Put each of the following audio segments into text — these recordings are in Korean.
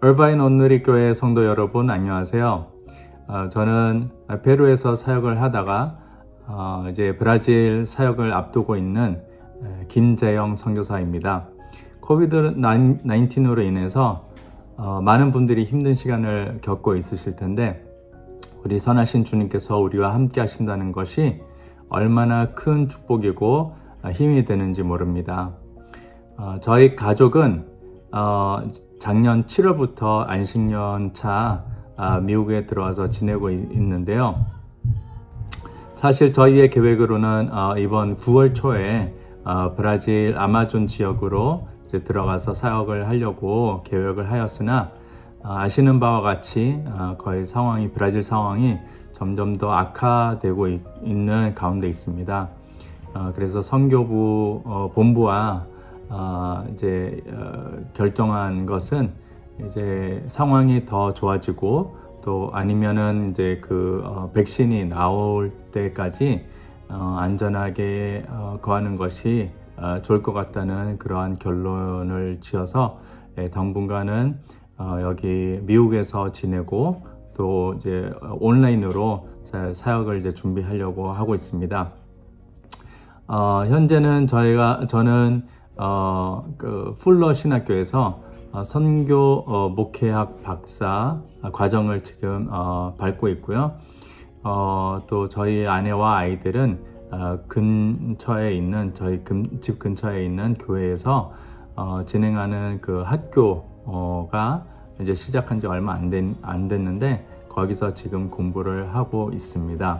얼바인 온누리교회 성도 여러분 안녕하세요. 저는 페루에서 사역을 하다가 이제 브라질 사역을 앞두고 있는 김재영 선교사입니다. 코비드 19으로 인해서 많은 분들이 힘든 시간을 겪고 있으실 텐데 우리 선하신 주님께서 우리와 함께 하신다는 것이 얼마나 큰 축복이고 힘이 되는지 모릅니다. 저희 가족은 작년 7월부터 안식년차 미국에 들어와서 지내고 있는데요. 사실 저희의 계획으로는 이번 9월 초에 브라질 아마존 지역으로 이제 들어가서 사역을 하려고 계획을 하였으나 아시는 바와 같이 거의 브라질 상황이 점점 더 악화되고 있는 가운데 있습니다. 그래서 선교부 본부와 이제 결정한 것은 이제 상황이 더 좋아지고 또 아니면은 이제 백신이 나올 때까지 안전하게 거하는 것이 좋을 것 같다는 그러한 결론을 지어서 당분간은 여기 미국에서 지내고 또 이제 온라인으로 사역을 이제 준비하려고 하고 있습니다. 현재는 저는 풀러 신학교에서 선교 목회학 박사 과정을 지금 밟고 있고요. 또 저희 아내와 아이들은 근처에 있는 저희 집 근처에 있는 교회에서 진행하는 그 학교가 이제 시작한 지 얼마 안 됐는데 거기서 지금 공부를 하고 있습니다.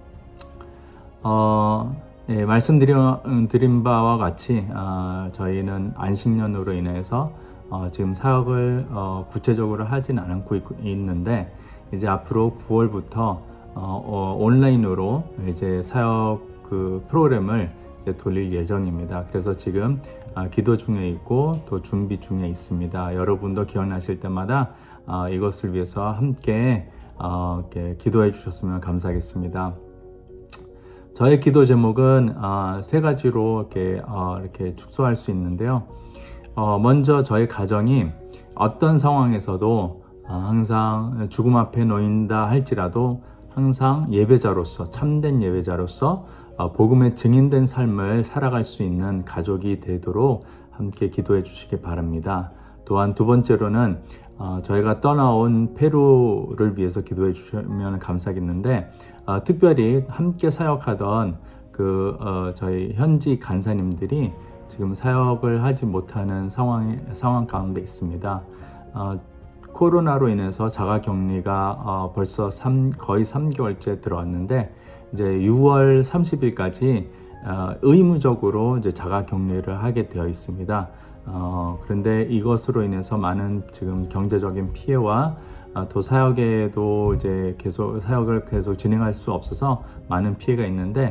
예, 말씀드린 바와 같이 저희는 안식년으로 인해서 지금 사역을 구체적으로 하진 않고 있는데 이제 앞으로 9월부터 온라인으로 이제 사역 프로그램을 이제 돌릴 예정입니다. 그래서 지금 기도 중에 있고 또 준비 중에 있습니다. 여러분도 기억나실 때마다 이것을 위해서 함께 이렇게 기도해 주셨으면 감사하겠습니다. 저의 기도 제목은 세 가지로 이렇게 축소할 수 있는데요. 먼저 저희 가정이 어떤 상황에서도 항상 죽음 앞에 놓인다 할지라도 항상 예배자로서 참된 예배자로서 복음의 증인된 삶을 살아갈 수 있는 가족이 되도록 함께 기도해 주시기 바랍니다. 또한 두 번째로는 저희가 떠나온 페루를 위해서 기도해 주시면 감사하겠는데 특별히 함께 사역하던 저희 현지 간사님들이 지금 사역을 하지 못하는 상황 가운데 있습니다. 코로나로 인해서 자가격리가 벌써 거의 3개월째 들어왔는데 이제 6월 30일까지 의무적으로 이제 자가격리를 하게 되어 있습니다. 그런데 이것으로 인해서 많은 지금 경제적인 피해와 또 사역에도 이제 사역을 계속 진행할 수 없어서 많은 피해가 있는데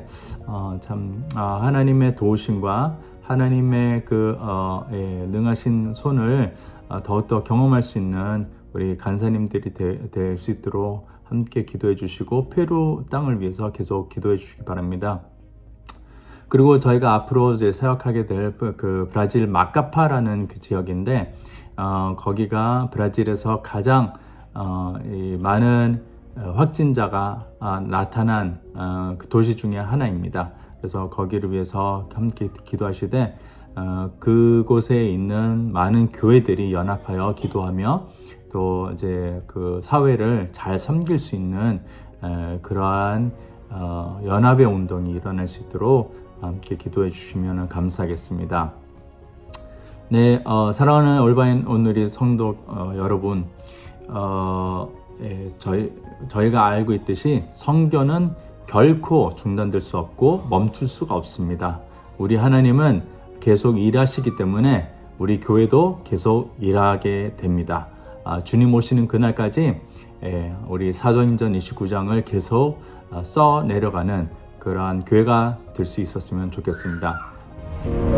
하나님의 도우심과 하나님의 능하신 손을 더욱더 경험할 수 있는 우리 간사님들이 될 수 있도록 함께 기도해 주시고 페루 땅을 위해서 계속 기도해 주시기 바랍니다. 그리고 저희가 앞으로 이제 사역하게 될 브라질 마카파라는 그 지역인데 거기가 브라질에서 가장 많은 확진자가 나타난 그 도시 중에 하나입니다. 그래서 거기를 위해서 함께 기도하시되 그곳에 있는 많은 교회들이 연합하여 기도하며 또 이제 사회를 잘 섬길 수 있는 그러한 연합의 운동이 일어날 수 있도록 함께 기도해 주시면 감사하겠습니다. 네, 사랑하는 올바인 온누리 성도 여러분, 저희가 알고 있듯이 선교는 결코 중단될 수 없고 멈출 수가 없습니다. 우리 하나님은 계속 일하시기 때문에 우리 교회도 계속 일하게 됩니다. 주님 오시는 그날까지 우리 사도행전 29장을 계속 써 내려가는 그러한 교회가 될 수 있었으면 좋겠습니다.